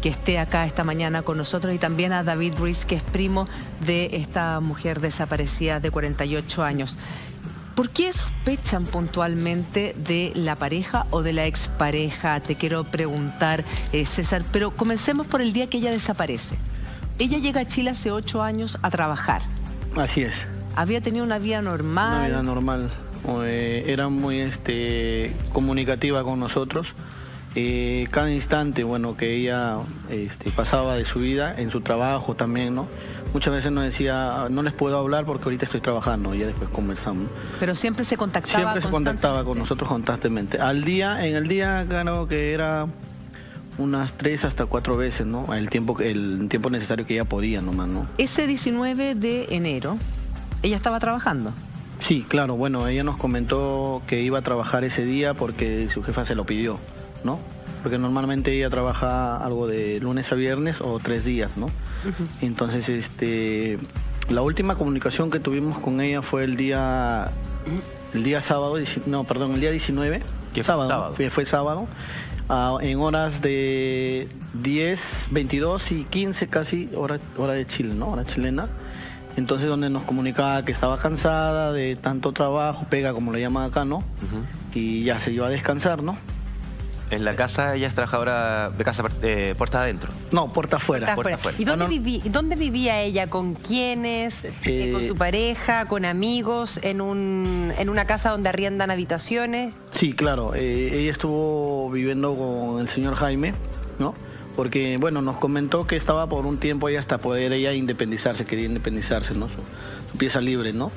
que esté acá esta mañana con nosotros, y también a David Ruiz, que es primo de esta mujer desaparecida de 48 años. ¿Por qué sospechan puntualmente de la pareja o de la expareja? Te quiero preguntar, César, pero comencemos por el día que ella desaparece. Ella llega a Chile hace 8 años a trabajar. Así es. ¿Había tenido una vida normal? Una vida normal. Era muy comunicativa con nosotros. Cada instante, bueno, que ella pasaba de su vida, en su trabajo también, ¿no? Muchas veces nos decía, no les puedo hablar porque ahorita estoy trabajando, y ya después conversamos. Pero siempre se contactaba. Siempre se contactaba con nosotros constantemente. En el día, claro que era unas 3 hasta 4 veces, ¿no? El tiempo necesario que ella podía nomás, ¿no? Ese 19 de enero, ¿ella estaba trabajando? Sí, claro, bueno, ella nos comentó que iba a trabajar ese día porque su jefa se lo pidió, ¿no? Porque normalmente ella trabaja algo de lunes a viernes o 3 días, ¿no? Entonces, la última comunicación que tuvimos con ella fue el día sábado, el día 19, que sábado. Fue sábado, en horas de 10, 22 y 15 casi, hora de Chile, ¿no? Hora chilena. Entonces, donde nos comunicaba que estaba cansada de tanto trabajo, pega como le llaman acá, ¿no? Y ya se iba a descansar, ¿no? En la casa, ella es trabajadora de casa, puerta adentro. No, puerta afuera. ¿Y dónde vivía ella? ¿Con quiénes? ¿Con su pareja? ¿Con amigos? ¿En una casa donde arriendan habitaciones? Sí, claro. Ella estuvo viviendo con el señor Jaime, ¿no? Porque, bueno, nos comentó que estaba por un tiempo ella hasta poder ella independizarse, quería independizarse, ¿no? Su pieza libre, ¿no?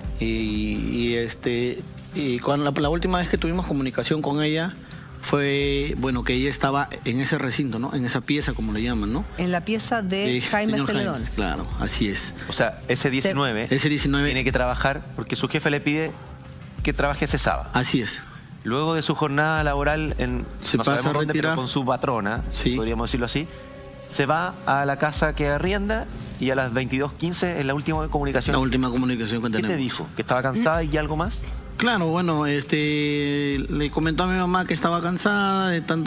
Y cuando la última vez que tuvimos comunicación con ella fue, bueno, que ella estaba en ese recinto, ¿no? En esa pieza, como le llaman, ¿no? En la pieza de Jaime Celedón. Claro, así es. O sea, ese 19 tiene que trabajar porque su jefe le pide que trabaje ese sábado. Así es. Luego de su jornada laboral, no sabemos dónde, pero con su patrona, sí, podríamos decirlo así, se va a la casa que arrienda y a las 22:15 es la última comunicación. La última comunicación que tenemos. ¿Qué te dijo? ¿Que estaba cansada y algo más? Claro, bueno, le comentó a mi mamá que estaba cansada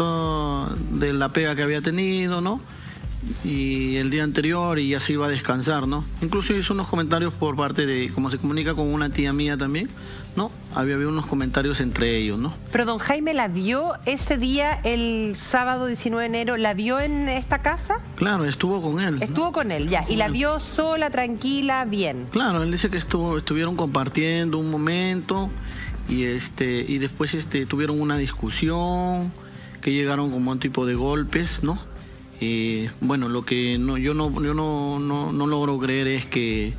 de la pega que había tenido, ¿no? Y el día anterior, y ya se iba a descansar, ¿no? Incluso hizo unos comentarios por parte de, como se comunica con una tía mía también, ¿no? Había unos comentarios entre ellos, ¿no? Pero don Jaime la vio ese día, el sábado 19 de enero, ¿la vio en esta casa? Claro, estuvo con él. Estuvo con él, ya. ¿Y la vio sola, tranquila, bien? Claro, él dice que estuvieron compartiendo un momento y después tuvieron una discusión, que llegaron como a un tipo de golpes, ¿no? Bueno, lo que yo no logro creer es que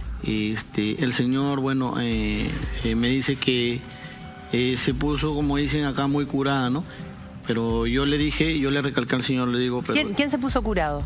el señor, bueno, me dice que se puso, como dicen acá, muy curada, ¿no? Pero yo le recalqué al señor, le digo... Pero, ¿Quién se puso curado?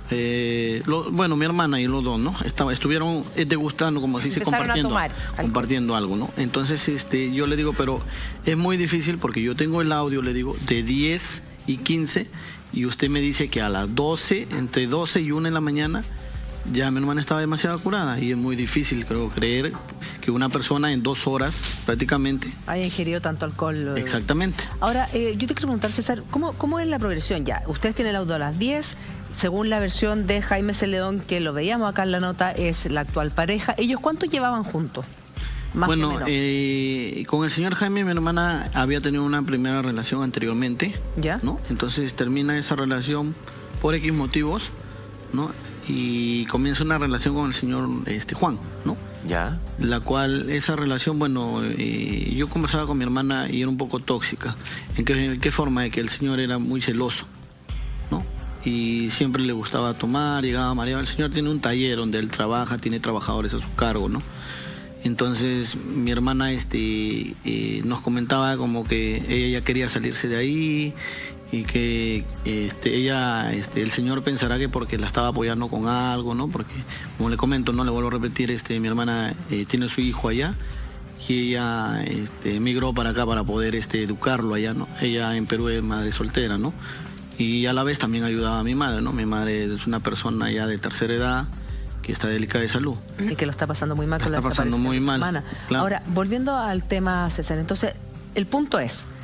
Bueno, mi hermana y los dos, ¿no? Estuvieron degustando, como se dice, compartiendo algo, ¿no? Entonces, yo le digo, pero es muy difícil porque yo tengo el audio, le digo, de 10 y 15, y usted me dice que a las 12, entre 12 y 1 de la mañana, ya mi hermana estaba demasiado curada, y es muy difícil, creo, creer que una persona en 2 horas prácticamente haya ingerido tanto alcohol. Exactamente. Ahora, yo te quiero preguntar, César, ¿cómo es la progresión ya? Ustedes tienen el audio a las 10, según la versión de Jaime Celedón, que lo veíamos acá en la nota, es la actual pareja. ¿Ellos cuánto llevaban juntos? Bueno, con el señor Jaime, mi hermana había tenido una primera relación anteriormente, ¿ya? ¿no? Entonces termina esa relación por X motivos, ¿no? Y comienza una relación con el señor Juan, ¿no? Ya. La cual, esa relación, bueno, yo conversaba con mi hermana y era un poco tóxica. ¿En qué forma? De que el señor era muy celoso, ¿no? Y siempre le gustaba tomar, llegaba mareado. El señor tiene un taller donde él trabaja, tiene trabajadores a su cargo, ¿no? Entonces mi hermana nos comentaba como que ella ya quería salirse de ahí, y que el señor pensará que porque la estaba apoyando con algo, ¿no? Porque, como le comento, no le vuelvo a repetir, mi hermana tiene su hijo allá, y ella emigró para acá para poder educarlo allá, ¿no? Ella en Perú es madre soltera, ¿no? Y a la vez también ayudaba a mi madre, ¿no? Mi madre es una persona ya de tercera edad, que está delicada de salud. Y que lo está pasando muy mal con la desaparición muy mal, de su hermana. claro. Ahora, volviendo al tema, César, entonces, el punto es,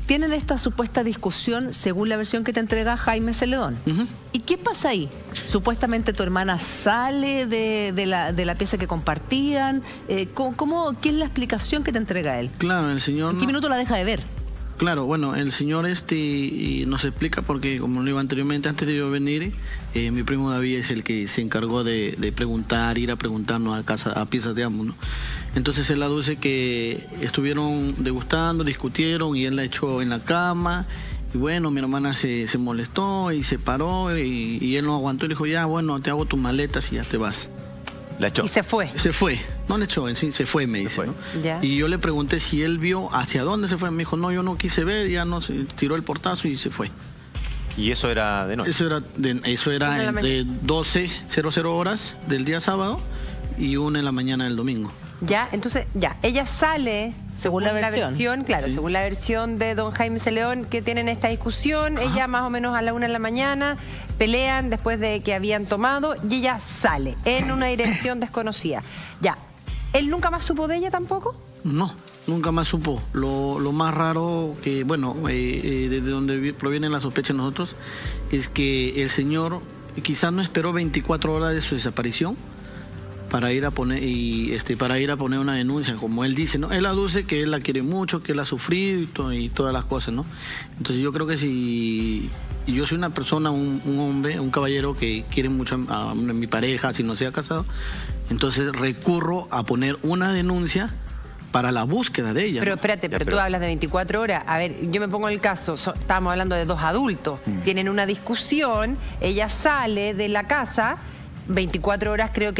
tienen esta supuesta discusión según la versión que te entrega Jaime Celedón. ¿Y qué pasa ahí? Supuestamente tu hermana sale de la pieza que compartían. ¿Qué es la explicación que te entrega él? Claro, el señor... ¿En qué minuto la deja de ver? Claro, bueno, el señor nos explica porque, como lo digo anteriormente, antes de yo venir, mi primo David es el que se encargó de preguntar, ir a preguntarnos a piezas de ambos, ¿no? Entonces él aduce que estuvieron degustando, discutieron y él la echó en la cama. Y bueno, mi hermana se molestó y se paró y él no aguantó y le dijo, ya, bueno, te hago tus maletas y ya te vas. La echó. Y se fue. Se fue. No le echó en sí, se fue, me dice, ¿no? Y yo le pregunté si él vio hacia dónde se fue. Me dijo, no, yo no quise ver, ya no se tiró el portazo y se fue. ¿Y eso era de noche? Eso era entre 12:00 horas del día sábado y 1 de la mañana del domingo. Ya, entonces, ya, ella sale... Según la versión, claro, sí. Según la versión de don Jaime Celedón, que tienen esta discusión, ella más o menos a la 1 de la mañana, pelean después de que habían tomado y ella sale en una dirección desconocida. Ya, ¿él nunca más supo de ella tampoco? No, nunca más supo. Lo más raro que, bueno, desde donde proviene la sospecha de nosotros, es que el señor quizás no esperó 24 horas de su desaparición para ir a poner una denuncia, como él dice, ¿no? Él aduce que él la quiere mucho, que él ha sufrido y todas las cosas, ¿no? Entonces yo creo que si yo soy una persona, un hombre, un caballero que quiere mucho a mi pareja, si no se ha casado, entonces recurro a poner una denuncia para la búsqueda de ella. Pero espérate, pero tú hablas de 24 horas. A ver, yo me pongo en el caso, estábamos hablando de dos adultos, tienen una discusión, ella sale de la casa... 24 horas creo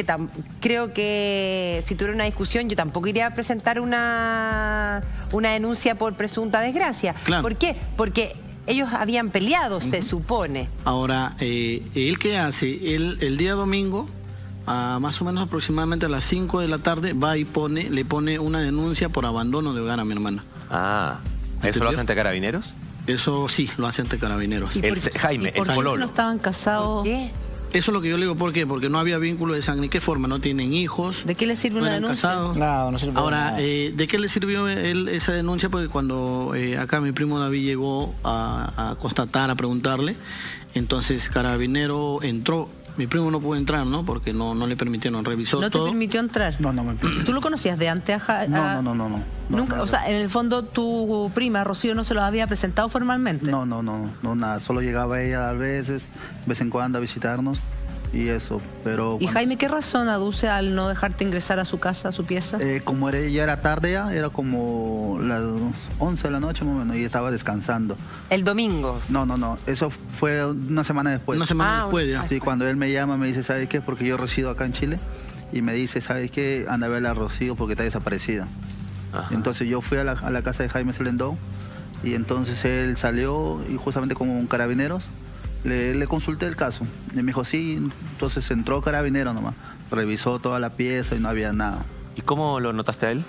que si tuviera una discusión yo tampoco iría a presentar una denuncia por presunta desgracia. Claro. ¿Por qué? Porque ellos habían peleado, se supone. Ahora, ¿él qué hace? Él el día domingo, más o menos aproximadamente a las 5 de la tarde, va y le pone una denuncia por abandono de hogar a mi hermana. Ah, ¿eso lo hacen ante Carabineros? Eso sí, lo hacen ante Carabineros. Jaime, el pololo. ¿Por qué no estaban casados? ¿Por qué? Eso es lo que yo le digo, ¿por qué? Porque no había vínculo de sangre. ¿De qué forma? ¿No tienen hijos? ¿De qué le sirve una denuncia? No sirve. Ahora, ¿de qué le sirvió esa denuncia? Porque cuando acá mi primo David llegó a constatar, a preguntarle, entonces Carabinero entró. Mi primo no pudo entrar, ¿no? Porque no le permitieron, revisó todo. ¿No te permitió entrar? No me permitió. ¿Tú lo conocías de antes? No. Nunca, o sea, en el fondo tu prima, Rocío, no se lo había presentado formalmente. No, nada. Solo llegaba ella a veces, de vez en cuando a visitarnos y eso, pero... ¿Y Jaime qué razón aduce al no dejarte ingresar a su casa, a su pieza? Como ya era tarde ya, era como las 11 de la noche más o menos y estaba descansando. ¿El domingo? No, eso fue una semana después. Una semana después ya. Sí, cuando él me llama me dice, ¿sabes qué? Porque yo resido acá en Chile y me dice, ¿sabes qué? Anda a ver a Rocío porque está desaparecida. Ajá. Entonces yo fui a la casa de Jaime Celedón y entonces él salió y justamente como un Carabineros le consulté el caso y me dijo sí, entonces entró Carabinero nomás, revisó toda la pieza y no había nada. ¿Y cómo lo notaste a él?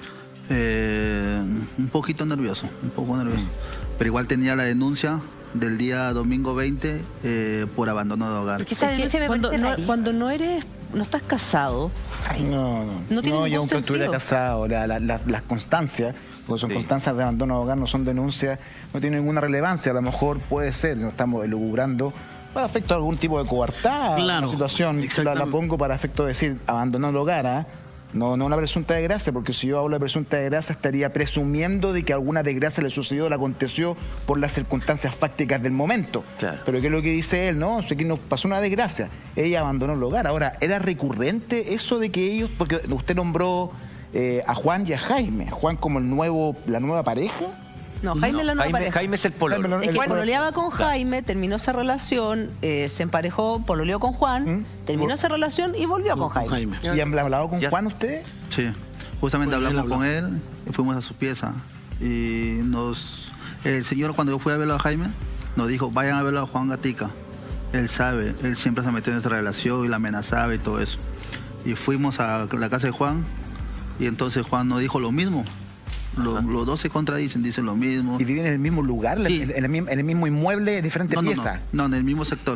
Un poco nervioso, pero igual tenía la denuncia del día domingo 20 por abandono de hogar. Porque esa denuncia me parece cuando no estás casado. No, yo aunque estuviera casado, las constancias, porque son constancias de abandono de hogar, no son denuncias, no tienen ninguna relevancia. A lo mejor puede ser, no estamos elucubrando para efecto de algún tipo de coartada, claro, una situación, la pongo para efecto de decir abandono el hogar, no una presunta desgracia, porque si yo hablo de presunta desgracia estaría presumiendo de que alguna desgracia le sucedió, le aconteció por las circunstancias fácticas del momento. Claro. Pero ¿qué es lo que dice él? No, aquí nos pasó una desgracia, ella abandonó el hogar. Ahora, ¿era recurrente eso de que ellos, porque usted nombró a Juan y a Jaime, Juan como la nueva pareja? No, Jaime es la nueva pareja. Jaime es el pololo. Es que pololeaba con Jaime, terminó esa relación, se emparejó, pololeó con Juan, terminó esa relación y volvió con Jaime. ¿Y han hablado con Juan usted? Sí, justamente hablamos con él, fuimos a su pieza y el señor cuando yo fui a verlo a Jaime nos dijo, vayan a verlo a Juan Gatica. Él sabe, él siempre se metió en nuestra relación y la amenazaba y todo eso. Y fuimos a la casa de Juan y entonces Juan nos dijo lo mismo. Los dos se contradicen, dicen lo mismo. ¿Y viven en el mismo lugar? Sí. ¿En el mismo inmueble, diferentes piezas? No, en el mismo sector.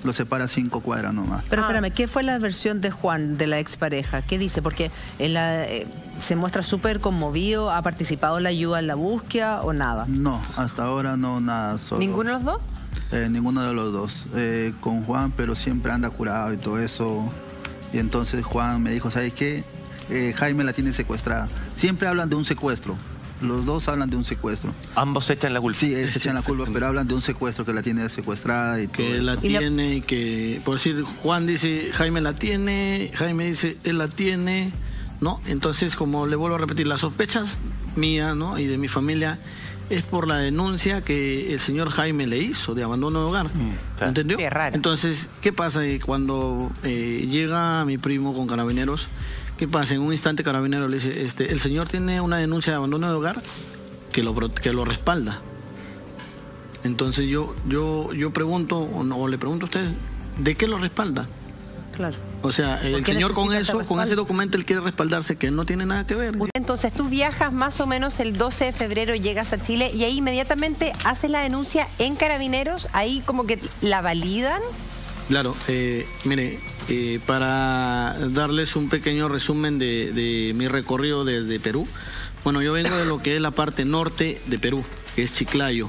Lo separa 5 cuadras nomás. Pero espérame, ¿qué fue la versión de Juan, de la expareja? ¿Qué dice? Porque se muestra súper conmovido. ¿Ha participado en la ayuda en la búsqueda o nada? No, hasta ahora no, nada. Solo. ¿Ninguno de los dos? Ninguno de los dos. Con Juan, pero siempre anda curado y todo eso. Y entonces Juan me dijo, ¿sabes qué? Jaime la tiene secuestrada. Siempre hablan de un secuestro. Los dos hablan de un secuestro. Ambos se echan la culpa. Sí, se echan la culpa, pero hablan de un secuestro, que la tiene secuestrada y todo. Que la tiene y que, por decir, Juan dice, Jaime la tiene, Jaime dice, él la tiene, ¿no? Entonces, como le vuelvo a repetir, las sospechas mías, ¿no? Y de mi familia es por la denuncia que el señor Jaime le hizo de abandono de hogar. ¿Entendió? Qué raro. Entonces, ¿qué pasa? Cuando llega mi primo con Carabineros, ¿qué pasa? En un instante Carabinero le dice, el señor tiene una denuncia de abandono de hogar que lo respalda. Entonces yo pregunto, o le pregunto a ustedes, ¿de qué lo respalda? Claro. O sea, el señor con ese documento, él quiere respaldarse que no tiene nada que ver. Entonces tú viajas más o menos el 12 de febrero, llegas a Chile y ahí inmediatamente haces la denuncia en Carabineros, ahí como que la validan. Claro, mire, para darles un pequeño resumen de mi recorrido desde Perú. Bueno, yo vengo de lo que es la parte norte de Perú, que es Chiclayo.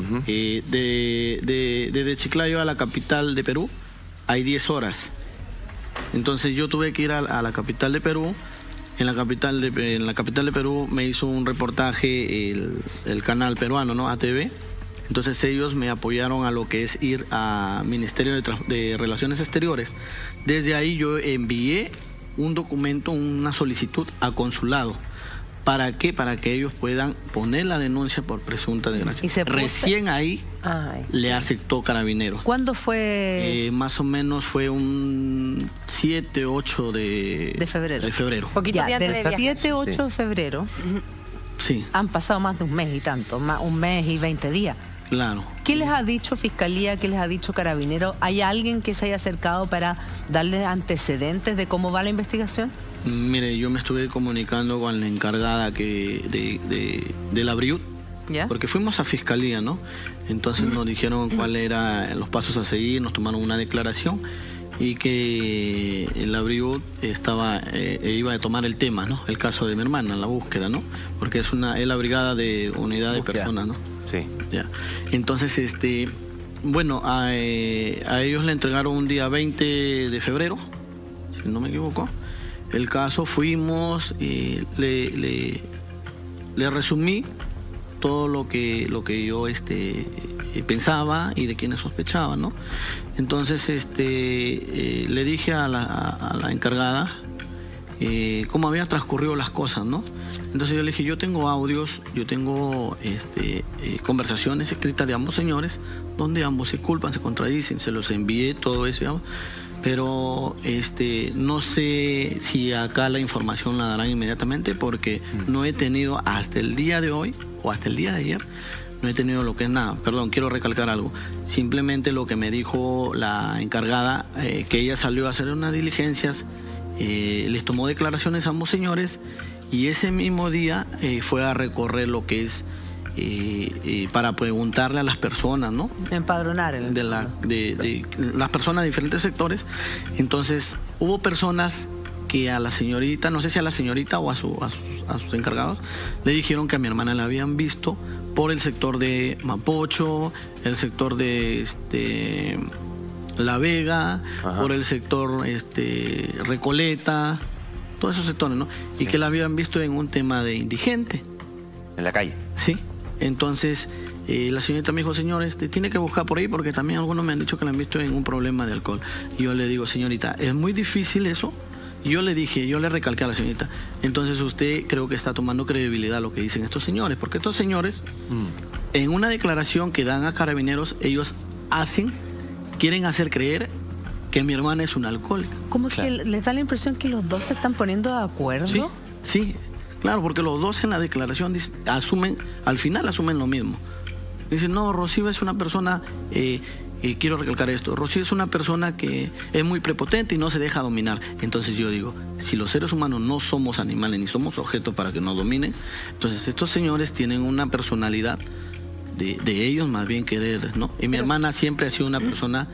Desde Chiclayo a la capital de Perú hay 10 horas. Entonces yo tuve que ir a la capital de Perú. En la capital de Perú me hizo un reportaje el canal peruano, ¿no? ATV. Entonces ellos me apoyaron a lo que es ir al Ministerio de Relaciones Exteriores. Desde ahí yo envié un documento, una solicitud a consulado. ¿Para qué? Para que ellos puedan poner la denuncia por presunta desgracia. Recién ahí le aceptó Carabineros. ¿Cuándo fue? Más o menos fue un 7, 8 de febrero. Poquito días del 7, 8 de febrero. Sí. Han pasado más de un mes y tanto, un mes y 20 días. Claro. ¿Qué les ha dicho Fiscalía? ¿Qué les ha dicho Carabineros? ¿Hay alguien que se haya acercado para darles antecedentes de cómo va la investigación? Mire, yo me estuve comunicando con la encargada de la BRIUT, porque fuimos a Fiscalía, ¿no? Entonces nos dijeron cuáles eran los pasos a seguir, nos tomaron una declaración y que la BRIUT iba a tomar el tema, ¿no? El caso de mi hermana, la búsqueda, ¿no? Porque es la brigada de unidad de personas, ¿no? Sí. Ya. Entonces, bueno, a ellos le entregaron un día 20 de febrero, si no me equivoco, el caso. Fuimos y le resumí todo lo que yo pensaba y de quienes sospechaba, ¿no? Entonces le dije a la encargada cómo habían transcurrido las cosas, ¿no? Entonces yo le dije, yo tengo audios, yo tengo conversaciones escritas de ambos señores donde ambos se culpan, se contradicen, se los envié, todo eso, digamos, pero no sé si acá la información la darán inmediatamente porque no he tenido hasta el día de hoy o hasta el día de ayer, no he tenido lo que es nada. Perdón, quiero recalcar algo. Simplemente lo que me dijo la encargada, que ella salió a hacer unas diligencias, les tomó declaraciones a ambos señores y ese mismo día fue a recorrer lo que es para preguntarle a las personas, ¿no? Empadronar. De las personas de diferentes sectores. Entonces hubo personas que a la señorita, no sé si a la señorita o a sus encargados, le dijeron que a mi hermana la habían visto por el sector de Mapocho, el sector de La Vega, por el sector Recoleta, todos esos sectores, ¿no? Y que la habían visto en un tema de indigente. En la calle. Sí. Entonces, la señorita me dijo, señor, tiene que buscar por ahí porque también algunos me han dicho que la han visto en un problema de alcohol. Y yo le digo, señorita, es muy difícil eso. Y yo le dije, yo le recalqué a la señorita, entonces usted creo que está tomando credibilidad lo que dicen estos señores, porque estos señores, en una declaración que dan a Carabineros, ellos quieren hacer creer que mi hermana es una alcohólica. ¿Cómo que les da la impresión que los dos se están poniendo de acuerdo? Sí, claro, porque los dos en la declaración al final asumen lo mismo. Dicen, no, Rocío es una persona, quiero recalcar esto, Rocío es una persona que es muy prepotente y no se deja dominar. Entonces yo digo, si los seres humanos no somos animales ni somos objetos para que nos dominen, entonces estos señores tienen una personalidad ellos, más bien querer, ¿no? Y mi hermana siempre ha sido una persona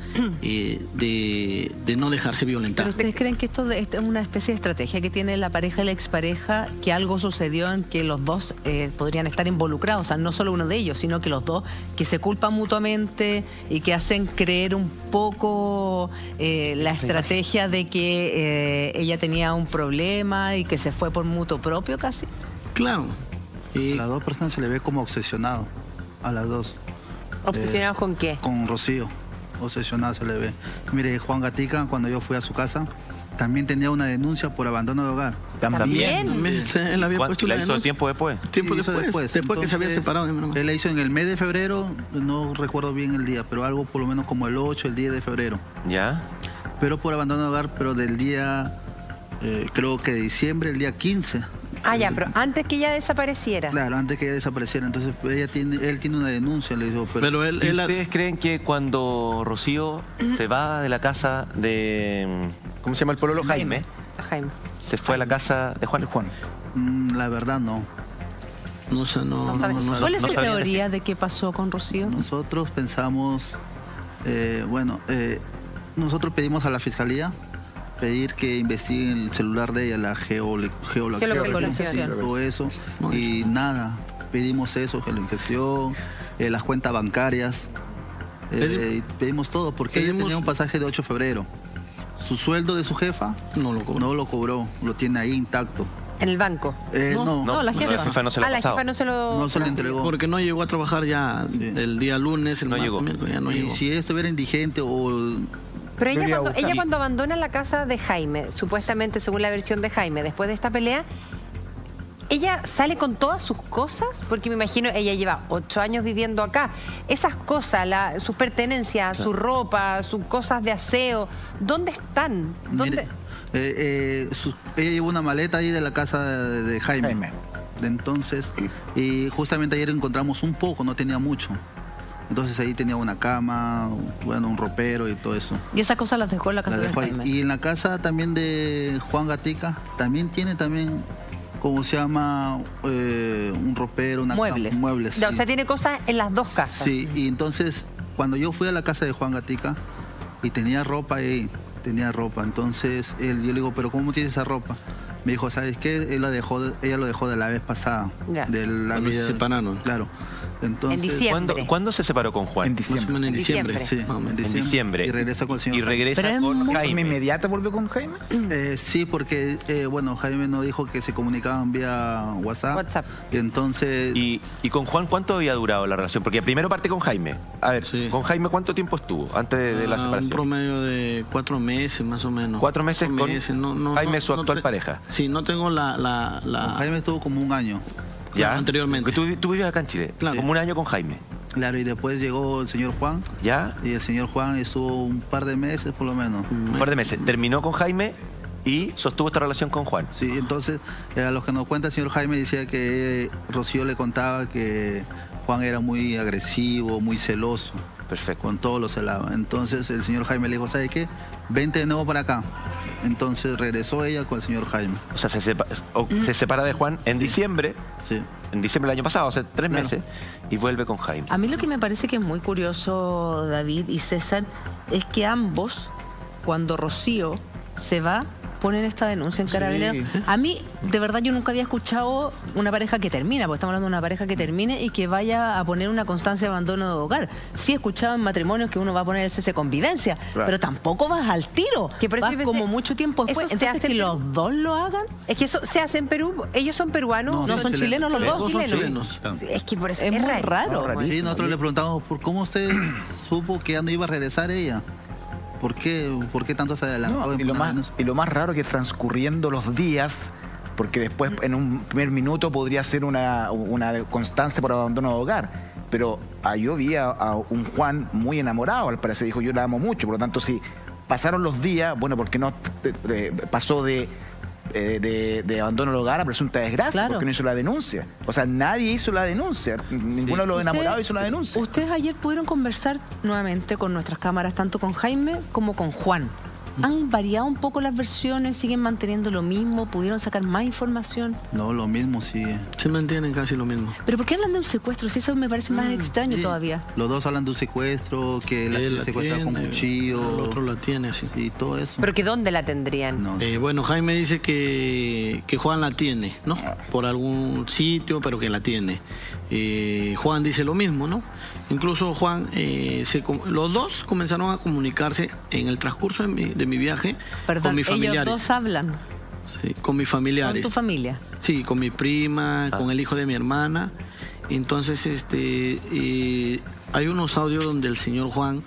de no dejarse violentar. ¿Pero ustedes creen que esto es una especie de estrategia que tiene la pareja y la expareja, que algo sucedió en que los dos podrían estar involucrados? O sea, no solo uno de ellos, sino que los dos, que se culpan mutuamente y que hacen creer un poco la estrategia de que ella tenía un problema y que se fue por mutuo propio casi. Claro. A las dos personas se le ve como obsesionado, a las dos. ¿Obsesionados con qué? Con Rocío, obsesionado se le ve. Mire, Juan Gatica, cuando yo fui a su casa, también tenía una denuncia por abandono de hogar. ¿También? Él había puesto ¿La hizo tiempo después? Tiempo después que se había separado de mi hermano. Él la hizo en el mes de febrero, no recuerdo bien el día, pero algo por lo menos como el 8, el 10 de febrero. ¿Ya? Pero por abandono de hogar, pero del día, creo que de diciembre, el día 15. Ah, ya, pero antes que ella desapareciera. Claro, antes que ella desapareciera. Entonces él tiene una denuncia, le dijo. Pero ¿ustedes creen que cuando Rocío se va de la casa de... ¿Cómo se llama el pololo? Jaime. Se fue a la casa de Juan. La verdad no. No sé, no. ¿Cuál es su teoría de qué pasó con Rocío? Nosotros pensamos, nosotros pedimos a la fiscalía pedir que investiguen el celular de ella, la geolocalización, todo eso, y nada, pedimos eso, geolocalización, las cuentas bancarias, pedimos todo, porque ella tenía un pasaje de 8 de febrero. Su sueldo de su jefa no lo cobró, lo tiene ahí intacto. ¿En el banco? No, la jefa. La jefa no se lo la jefa no se lo entregó. Porque no llegó a trabajar ya el día lunes, el martes, miércoles, ya no llegó. Si ella estuviera indigente o... Pero ella cuando abandona la casa de Jaime, supuestamente según la versión de Jaime, después de esta pelea, ¿ella sale con todas sus cosas? Porque me imagino, ella lleva 8 años viviendo acá. Esas cosas, sus pertenencias, su ropa, sus cosas de aseo, ¿dónde están? ¿Dónde? Ella llevó una maleta ahí de la casa de Jaime. Entonces, y justamente ayer encontramos un poco, no tenía mucho. Entonces ahí tenía una cama, un ropero y todo eso. ¿Y esas cosas las dejó en la casa de Jaime? Y en la casa también de Juan Gatica, también tiene ¿cómo se llama? Un ropero, muebles. Muebles. Sí. O sea, tiene cosas en las dos casas. Sí, y entonces cuando yo fui a la casa de Juan Gatica y tenía ropa ahí, entonces yo le digo, ¿pero cómo tiene esa ropa? Me dijo, ¿sabes qué? Ella lo dejó de la vez pasada. Cuando se separaron. Claro. Entonces, en diciembre. ¿Cuándo se separó con Juan? En diciembre. En diciembre. Sí, en diciembre. Y regresa con el señor. Y regresa con Jaime. ¿Inmediata volvió con Jaime? Sí, porque Jaime nos dijo que se comunicaban vía WhatsApp. Y entonces... ¿Y con Juan cuánto había durado la relación? Porque primero parte con Jaime. A ver, con Jaime ¿cuánto tiempo estuvo antes de la separación? Un promedio de 4 meses más o menos. 4 meses con Jaime, su actual pareja. Sí, no tengo Con Jaime estuvo como un año. Ya, anteriormente. Tú vives acá en Chile, claro. Como un año con Jaime. Claro, y después llegó el señor Juan. ¿Ya? Y el señor Juan estuvo un par de meses por lo menos. Un par de meses. Terminó con Jaime y sostuvo esta relación con Juan. Sí, entonces a los que nos cuenta el señor Jaime decía que Rocío le contaba que Juan era muy agresivo, muy celoso. Perfecto. Con todo lo celaba. Entonces el señor Jaime le dijo, ¿sabe qué? Vente de nuevo para acá. Entonces regresó ella con el señor Jaime. O sea, se separa de Juan en diciembre. Sí. En diciembre del año pasado, hace 3 meses, y vuelve con Jaime. A mí lo que me parece que es muy curioso, David y César, es que ambos, cuando Rocío se va, ponen esta denuncia en Carabineros. A mí, de verdad, yo nunca había escuchado una pareja que termina, porque estamos hablando de una pareja que termine y que vaya a poner una constancia de abandono de hogar. Sí he escuchado en matrimonios que uno va a poner el cese convivencia, pero tampoco vas al tiro. Vas como mucho tiempo después. Entonces, que los dos lo hagan. Es que eso se hace en Perú. Ellos son peruanos. No son chilenos los dos. Son chilenos. Es que por eso es muy raro. Sí, nosotros le preguntamos, ¿por cómo usted supo que ya no iba a regresar ella? ¿Por qué tanto se adelantó? Y lo más raro que transcurriendo los días, porque después en un primer minuto podría ser una constancia por abandono de hogar, pero yo vi a un Juan muy enamorado, al parecer dijo, yo la amo mucho, por lo tanto si pasaron los días, bueno, porque no pasó de abandono del hogar a presunta desgracia, porque no hizo la denuncia. O sea, nadie hizo la denuncia. Ninguno de los enamorados hizo la denuncia. Ustedes ayer pudieron conversar nuevamente con nuestras cámaras, tanto con Jaime como con Juan. ¿Han variado un poco las versiones? ¿Siguen manteniendo lo mismo? ¿Pudieron sacar más información? No, lo mismo sigue. Se mantienen casi lo mismo. ¿Pero por qué hablan de un secuestro? Si eso me parece más extraño todavía. Los dos hablan de un secuestro, que la secuestra con cuchillo. El otro la tiene así. Y todo eso. ¿Pero que dónde la tendrían? No. Bueno, Jaime dice que Juan la tiene, ¿no? Por algún sitio, pero que la tiene. Juan dice lo mismo, ¿no? Incluso Juan, los dos comenzaron a comunicarse en el transcurso de mi viaje. Perdón, con mis familiares. ellos dos hablan. Sí, con mis familiares. ¿Con tu familia? Sí, con mi prima, con el hijo de mi hermana. Entonces, hay unos audios donde el señor Juan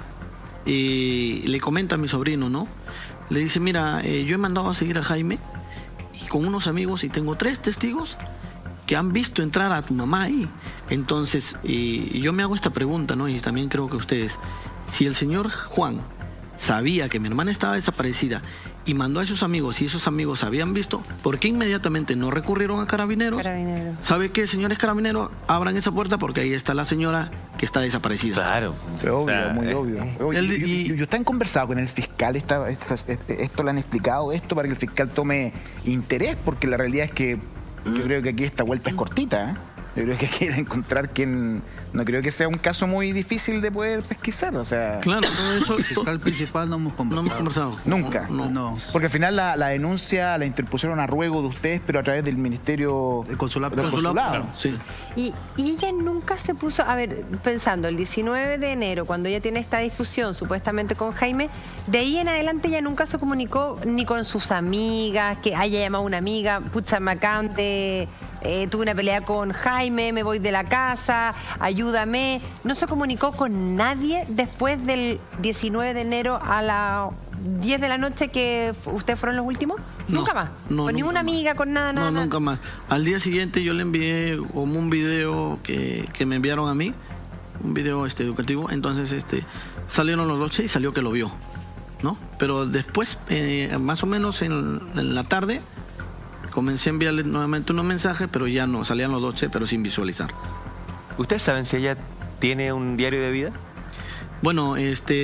le comenta a mi sobrino, ¿no? Le dice, mira, yo he mandado a seguir a Jaime y con unos amigos y tengo 3 testigos que han visto entrar a tu mamá ahí. Entonces, yo me hago esta pregunta, ¿no? Y también creo que ustedes, si el señor Juan sabía que mi hermana estaba desaparecida y mandó a esos amigos y esos amigos habían visto, ¿por qué inmediatamente no recurrieron a Carabineros? ¿Sabe qué, señores Carabineros? Abran esa puerta porque ahí está la señora que está desaparecida. Claro. Obvio, muy obvio. ¿Y usted han conversado con el fiscal? ¿Esto le han explicado esto para que el fiscal tome interés? Porque la realidad es que yo creo que aquí esta vuelta es cortita, ¿eh? Yo creo que quiere encontrar quien... No creo que sea un caso muy difícil de poder pesquisar, o sea... Claro, todo eso... El fiscal principal no hemos conversado. No hemos conversado. Nunca. No. Porque al final la denuncia la interpusieron a ruego de ustedes, pero a través del Ministerio... El consulado. Claro, sí. Y ella nunca se puso... A ver, pensando, el 19 de enero, cuando ella tiene esta discusión supuestamente con Jaime, de ahí en adelante ella nunca se comunicó ni con sus amigas, que haya llamado a una amiga, pucha, me acaban de... tuve una pelea con Jaime, me voy de la casa, ayúdame. No se comunicó con nadie después del 19 de enero a las 10 de la noche que ustedes fueron los últimos. No, ¿Nunca más? No, ¿Con ninguna amiga, con nada? No, nunca más. Al día siguiente yo le envié como un video que me enviaron a mí, un video educativo. Entonces salieron los 12 y salió que lo vio, ¿no? Pero después, más o menos en la tarde, comencé a enviarle nuevamente unos mensajes, pero ya no, salían los 12, pero sin visualizar. ¿Ustedes saben si ella tiene un diario de vida? Bueno,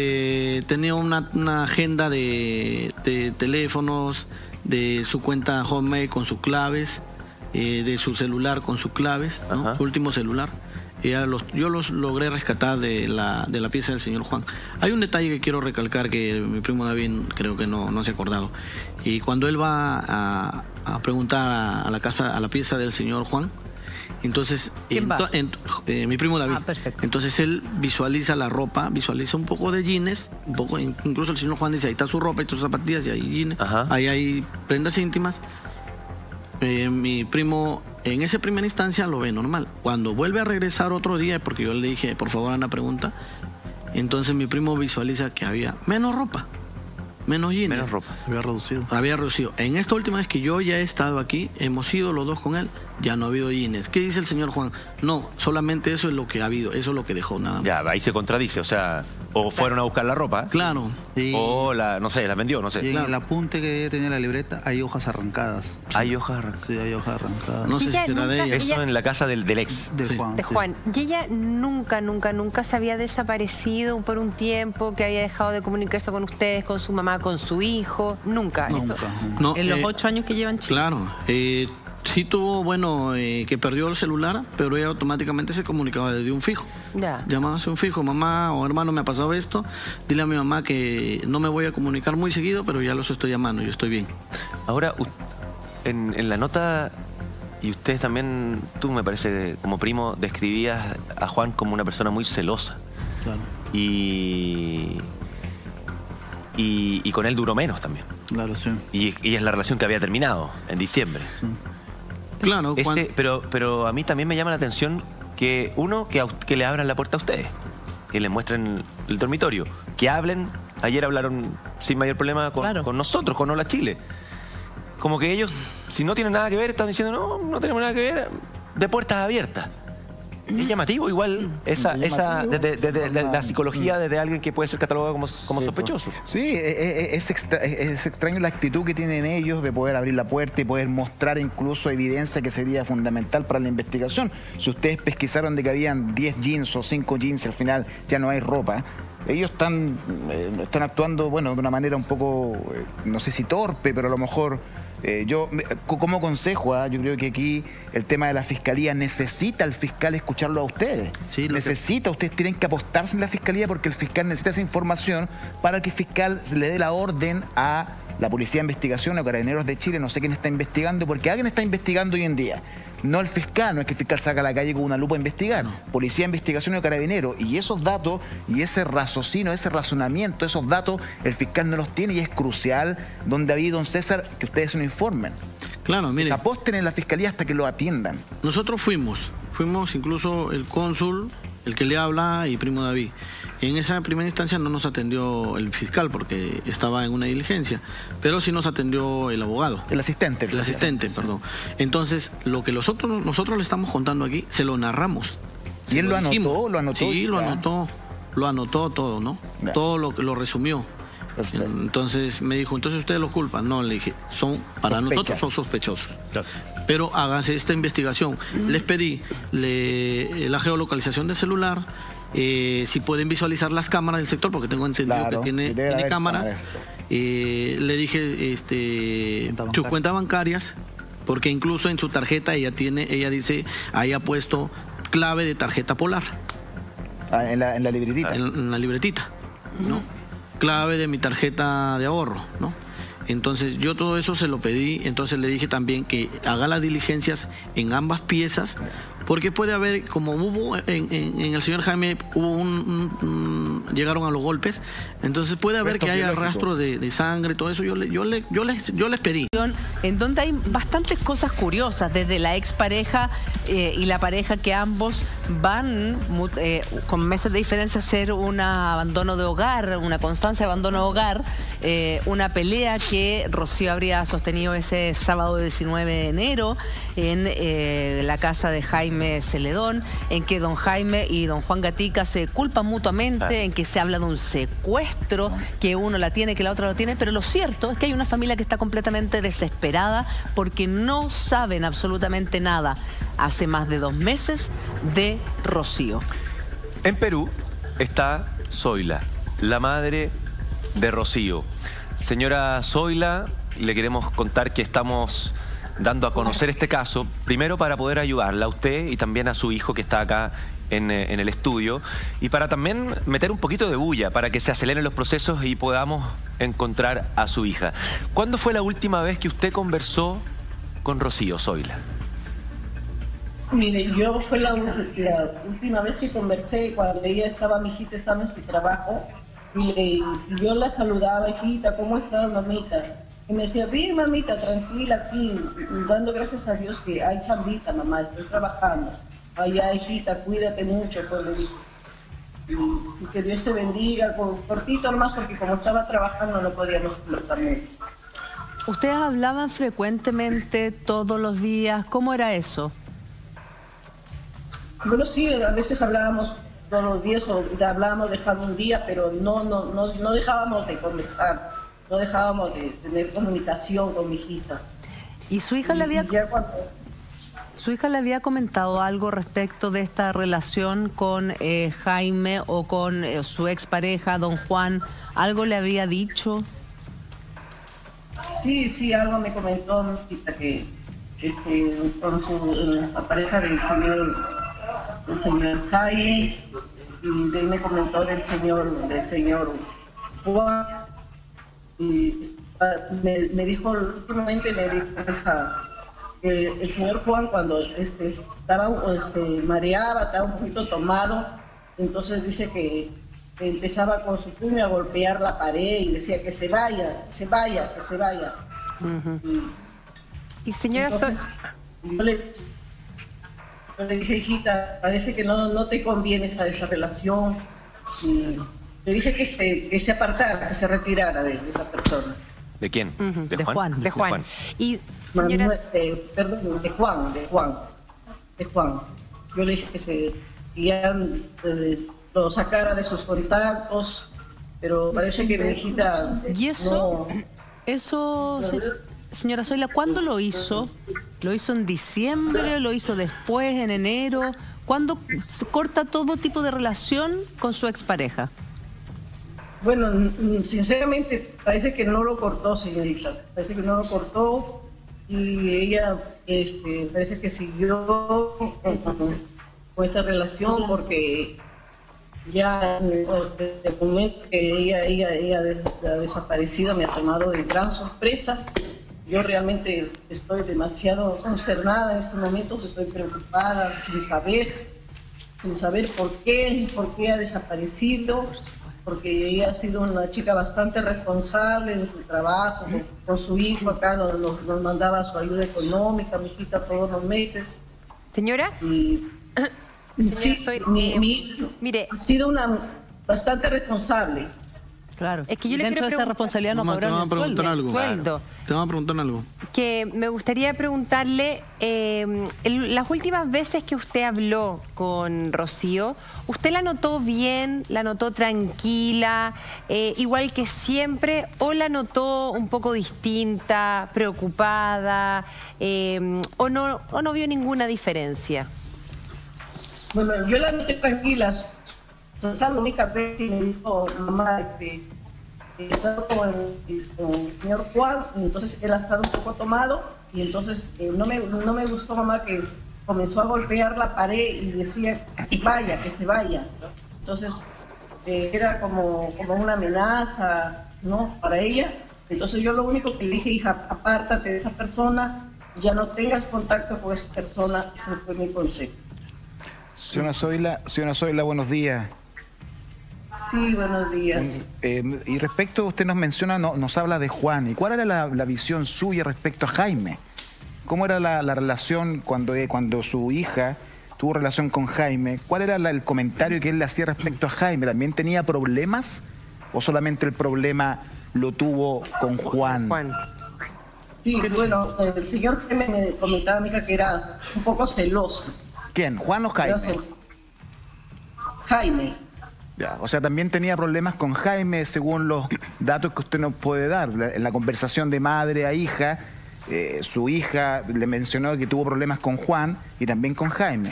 tenía una agenda de teléfonos, de su cuenta Hotmail con sus claves, de su celular con sus claves, ¿no? Su último celular. Yo los logré rescatar de la pieza del señor Juan. Hay un detalle que quiero recalcar que mi primo David creo que no se ha acordado. Y cuando él va a preguntar a la casa, a la pieza del señor Juan, entonces ¿quién va? Mi primo David. Perfecto. Entonces él visualiza la ropa, visualiza un poco de jeans, un poco, incluso el señor Juan dice, ahí está su ropa, ahí están sus zapatillas, y hay jeans, ahí hay prendas íntimas. Mi primo en esa primera instancia lo ve normal. Cuando vuelve a regresar otro día, porque yo le dije, por favor, una pregunta, entonces mi primo visualiza que había menos ropa, menos jeans. Menos ropa. Había reducido. En esta última vez que yo ya he estado aquí, hemos ido los dos con él, ya no ha habido jeans. ¿Qué dice el señor Juan? No, solamente eso es lo que ha habido, eso es lo que dejó, nada más. Ya, ahí se contradice, o sea, o fueron a buscar la ropa. Claro. O no sé, la vendió, no sé. Y en el apunte que ella tenía la libreta hay hojas arrancadas. ¿Hay hojas arrancadas? Sí, hay hojas arrancadas. No sé si será de ella. Eso en la casa del ex. De Juan. De Juan. Y ella nunca se había desaparecido por un tiempo, que había dejado de comunicarse con ustedes, con su mamá, con su hijo. Nunca. No, en los 8 años que llevan Chile. Claro. Sí tuvo, que perdió el celular, pero ella automáticamente se comunicaba desde un fijo. Ya. Llamaba a un fijo, mamá o hermano, me ha pasado esto, dile a mi mamá que no me voy a comunicar muy seguido, pero ya los estoy llamando, yo estoy bien. Ahora, en la nota, y ustedes también, tú me parece, como primo, describías a Juan como una persona muy celosa. Claro. Y con él duró menos también. Claro, sí. Y es la relación que había terminado en diciembre. Sí. Claro, pero a mí también me llama la atención que que le abran la puerta a ustedes, que les muestren el dormitorio, que hablen. Ayer hablaron sin mayor problema con nosotros, con Hola Chile. Como que ellos, si no tienen nada que ver, están diciendo no tenemos nada que ver, de puertas abiertas. Es llamativo igual desde la psicología desde alguien que puede ser catalogado como sospechoso. Sí, es extraño la actitud que tienen ellos de poder abrir la puerta y poder mostrar incluso evidencia que sería fundamental para la investigación. Si ustedes pesquisaron de que habían 10 jeans o 5 jeans, al final ya no hay ropa. ellos están actuando, bueno, de una manera un poco, no sé si torpe, pero a lo mejor yo, como consejo, yo creo que aquí el tema de la fiscalía necesita al fiscal escucharlo a ustedes. Sí, ustedes tienen que apostarse en la fiscalía porque el fiscal necesita esa información para que el fiscal le dé la orden a la Policía de Investigación o Carabineros de Chile, no sé quién está investigando, porque alguien está investigando hoy en día. No el fiscal, no es que el fiscal salga a la calle con una lupa a investigar. Policía de Investigación y Carabineros. Y esos datos y ese raciocinio, ese razonamiento, esos datos, el fiscal no los tiene y es crucial, donde había don César, que ustedes se lo informen. Claro, mire. Se aposten en la fiscalía hasta que lo atiendan. Nosotros fuimos incluso el cónsul, el que le habla y primo David. En esa primera instancia no nos atendió el fiscal porque estaba en una diligencia, pero sí nos atendió el abogado. El asistente. El asistente, perdón. Entonces, lo que nosotros le estamos contando aquí, se lo narramos. ¿Y él lo anotó? Sí, lo anotó todo, ¿no? Ya. Todo lo resumió. Perfecto. Entonces me dijo, entonces ustedes lo culpan. No, le dije, para nosotros son sospechosos. Claro. Pero háganse esta investigación. Les pedí la geolocalización del celular, si pueden visualizar las cámaras del sector, porque tengo entendido que tiene cámaras. Le dije sus cuentas bancarias, porque incluso en su tarjeta ella dice, ahí ha puesto clave de tarjeta Polar. En la libretita. En la libretita, ¿no? Clave de mi tarjeta de ahorro, ¿no? Entonces yo todo eso se lo pedí, entonces le dije también que haga las diligencias en ambas piezas, porque puede haber, como hubo en el señor Jaime, llegaron a los golpes, entonces puede haber que haya rastro de sangre, todo eso, yo les pedí. En donde hay bastantes cosas curiosas, desde la expareja y la pareja, que ambos van con meses de diferencia a hacer un abandono de hogar, una constancia de abandono de hogar, una pelea que Rocío habría sostenido ese sábado 19 de enero en la casa de Jaime Celedón, en que don Jaime y don Juan Gatica se culpan mutuamente, en que se habla de un secuestro, que uno la tiene, que la otra lo tiene, pero lo cierto es que hay una familia que está completamente desesperada porque no saben absolutamente nada hace más de 2 meses de Rocío. En Perú está Zoila, la madre de Rocío. Señora Zoila, le queremos contar que estamos dando a conocer este caso, primero para poder ayudarla a usted y también a su hijo que está acá en el estudio, y para también meter un poquito de bulla, para que se aceleren los procesos y podamos encontrar a su hija. ¿Cuándo fue la última vez que usted conversó con Rocío, Zoila? Mire, yo fue la última vez que conversé cuando mi hijita estaba en su trabajo, y yo la saludaba, hijita, ¿cómo está, mamita? Y me decía, bien, mamita, tranquila aquí, dando gracias a Dios que hay chambita, mamá, estoy trabajando. Allá, hijita, cuídate mucho, pues le dije. Y que Dios te bendiga, cortito nomás, porque como estaba trabajando no podíamos conversar mucho. ¿Ustedes hablaban frecuentemente, todos los días? ¿Cómo era eso? Bueno, sí, a veces hablábamos todos los días, o hablábamos dejando un día, pero no dejábamos de conversar. No dejábamos de tener comunicación con mi hijita. ¿Y su hija le había comentado algo respecto de esta relación con Jaime o con su expareja, don Juan? ¿Algo le habría dicho? Sí, algo me comentó mi hijita, que con la pareja del señor Jaime, y de él me comentó del señor Juan. Y me dijo últimamente, el señor Juan, cuando estaba mareaba, estaba un poquito tomado, entonces dice que empezaba con su puño a golpear la pared y decía que se vaya, que se vaya, que se vaya. Y señora, entonces, yo le dije, hijita, parece que no te conviene esa relación. Y le dije que se apartara, que se retirara de esa persona. ¿De quién? ¿De Juan? De Juan. Y, señora... perdón, de Juan. Yo le dije que lo sacara de sus contactos, pero parece que la hijita... ¿Y eso? Señora Zoila, ¿cuándo lo hizo? ¿Lo hizo en diciembre? ¿Lo hizo después, en enero? ¿Cuándo corta todo tipo de relación con su expareja? Bueno, sinceramente parece que no lo cortó, señorita. Parece que no lo cortó y ella parece que siguió con esta relación porque ya en el momento que ella ha desaparecido me ha tomado de gran sorpresa. Yo realmente estoy demasiado consternada en estos momentos, estoy preocupada, sin saber por qué ha desaparecido, porque ella ha sido una chica bastante responsable en su trabajo, con su hijo acá nos mandaba su ayuda económica, mi hijita, todos los meses. Señora. Y, sí, mire, ha sido una bastante responsable. Claro. Es que yo dentro de esa responsabilidad no cobran el sueldo. Te van a preguntar algo. Que me gustaría preguntarle, las últimas veces que usted habló con Rocío, ¿usted la notó bien, la notó tranquila, igual que siempre, o la notó un poco distinta, preocupada, o no vio ninguna diferencia? Bueno, yo la noté tranquila. La única vez que me dijo, mamá, estaba con el señor Juan, y entonces él ha estado un poco tomado, y entonces no me gustó, mamá, que comenzó a golpear la pared y decía que se vaya. Entonces era como una amenaza, ¿no?, para ella. Entonces yo lo único que le dije, hija, apártate de esa persona, ya no tengas contacto con esa persona, ese fue mi consejo. Señora Zoila, buenos días. Sí, buenos días. Y respecto, usted nos menciona, nos habla de Juan. ¿Y cuál era la visión suya respecto a Jaime? ¿Cómo era la relación cuando su hija tuvo relación con Jaime? ¿Cuál era el comentario que él le hacía respecto a Jaime? ¿También tenía problemas o solamente el problema lo tuvo con Juan? Sí, bueno, el señor Jaime me comentaba, mi hija, que era un poco celoso. ¿Quién? ¿Juan o Jaime? Jaime. Ya, o sea, también tenía problemas con Jaime, según los datos que usted nos puede dar. En la conversación de madre a hija, su hija le mencionó que tuvo problemas con Juan y también con Jaime.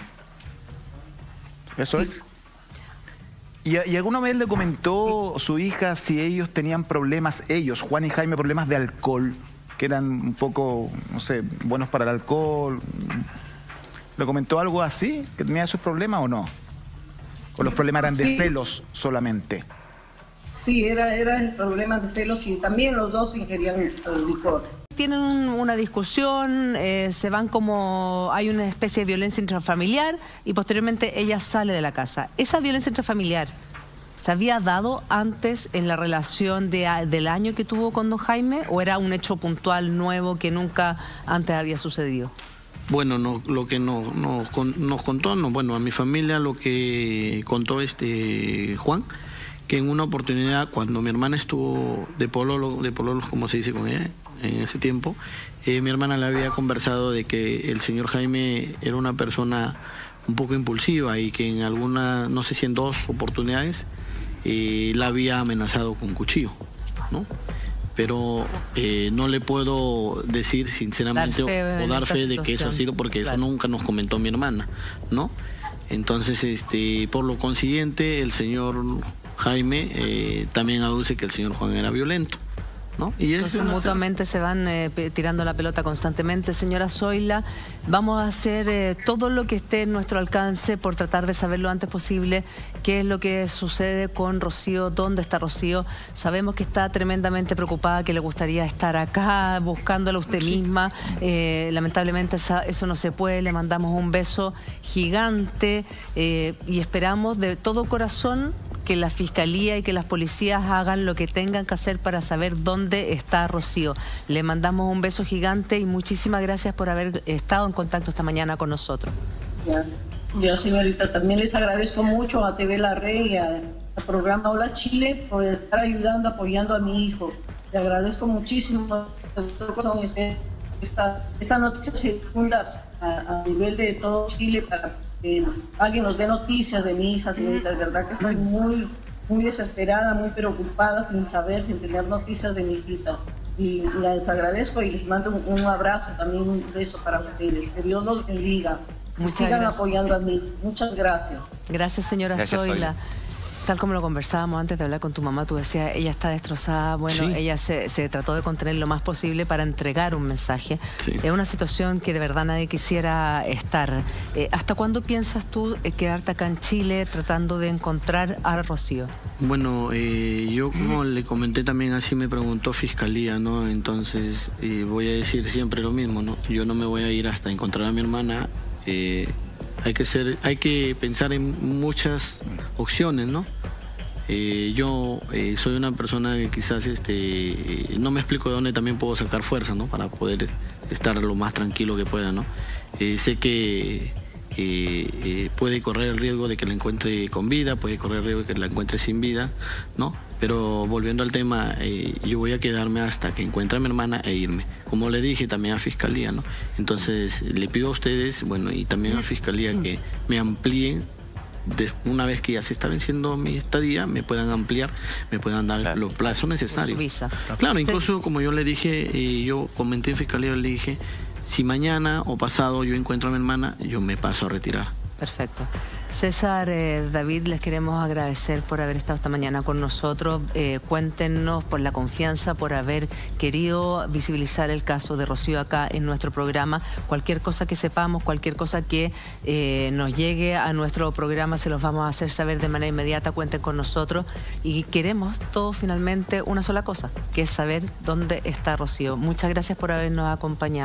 ¿Eso es? ¿Y alguna vez le comentó su hija si ellos tenían problemas, Juan y Jaime, problemas de alcohol, que eran un poco, no sé, buenos para el alcohol? ¿Le comentó algo así? ¿Que tenía esos problemas o no? ¿O los problemas eran de celos solamente? Sí, era el problema de celos y también los dos ingerían licor. Tienen una discusión, se van como... hay una especie de violencia intrafamiliar y posteriormente ella sale de la casa. ¿Esa violencia intrafamiliar se había dado antes en la relación del año que tuvo con don Jaime o era un hecho puntual nuevo que nunca antes había sucedido? Bueno, lo que nos contó, bueno, a mi familia lo que contó Juan, que en una oportunidad cuando mi hermana estuvo de pololos, como se dice con ella, en ese tiempo, mi hermana le había conversado de que el señor Jaime era una persona un poco impulsiva y que en alguna, no sé si en 2 oportunidades, la había amenazado con cuchillo, ¿no? Pero no le puedo decir sinceramente o dar fe de que eso ha sido, porque eso nunca nos comentó mi hermana, ¿no? Entonces, por lo consiguiente, el señor Jaime también aduce que el señor Juan era violento, ¿no? Y entonces mutuamente se van tirando la pelota constantemente. Señora Zoila, vamos a hacer todo lo que esté en nuestro alcance por tratar de saber lo antes posible qué es lo que sucede con Rocío, dónde está Rocío. Sabemos que está tremendamente preocupada, que le gustaría estar acá buscándola usted misma. Lamentablemente eso no se puede. Le mandamos un beso gigante y esperamos de todo corazón que la Fiscalía y que las policías hagan lo que tengan que hacer para saber dónde está Rocío. Le mandamos un beso gigante y muchísimas gracias por haber estado en contacto esta mañana con nosotros. Ya, señorita, también les agradezco mucho a TV La Red y al programa Hola Chile por estar ayudando, apoyando a mi hijo. Le agradezco muchísimo. Esta noticia se difunda a nivel de todo Chile para que alguien nos dé noticias de mi hija, señorita. De verdad que estoy muy desesperada, muy preocupada, sin tener noticias de mi hijita. Y les agradezco y les mando un abrazo, también un beso para ustedes. Que Dios los bendiga. Sigan apoyando a mí. Muchas gracias. Gracias, señora Zoila. Tal como lo conversábamos antes de hablar con tu mamá, tú decías, ella está destrozada, bueno, Sí. ella se trató de contener lo más posible para entregar un mensaje. Sí. Es una situación que de verdad nadie quisiera estar. ¿Hasta cuándo piensas tú quedarte acá en Chile tratando de encontrar a Rocío? Bueno, yo como le comenté también, así me preguntó Fiscalía, ¿no? Entonces voy a decir siempre lo mismo, ¿no? Yo no me voy a ir hasta encontrar a mi hermana. Hay que pensar en muchas opciones, ¿no? Yo soy una persona que quizás no me explico de dónde también puedo sacar fuerza, ¿no? Para poder estar lo más tranquilo que pueda, ¿no? Sé que puede correr el riesgo de que la encuentre con vida, puede correr el riesgo de que la encuentre sin vida, ¿no? Pero volviendo al tema, yo voy a quedarme hasta que encuentre a mi hermana e irme. Como le dije también a Fiscalía, ¿no? Entonces le pido a ustedes, bueno, y también a Fiscalía que me amplíen. Una vez que ya se está venciendo mi estadía, me puedan ampliar, me puedan dar los plazos necesarios. Su visa. Claro, incluso como yo le dije, yo comenté en Fiscalía, le dije, si mañana o pasado yo encuentro a mi hermana, yo me paso a retirar. Perfecto. César, David, les queremos agradecer por haber estado esta mañana con nosotros. Cuéntenos por la confianza, por haber querido visibilizar el caso de Rocío acá en nuestro programa. Cualquier cosa que sepamos, cualquier cosa que nos llegue a nuestro programa, se los vamos a hacer saber de manera inmediata. Cuenten con nosotros y queremos todos finalmente una sola cosa, que es saber dónde está Rocío. Muchas gracias por habernos acompañado.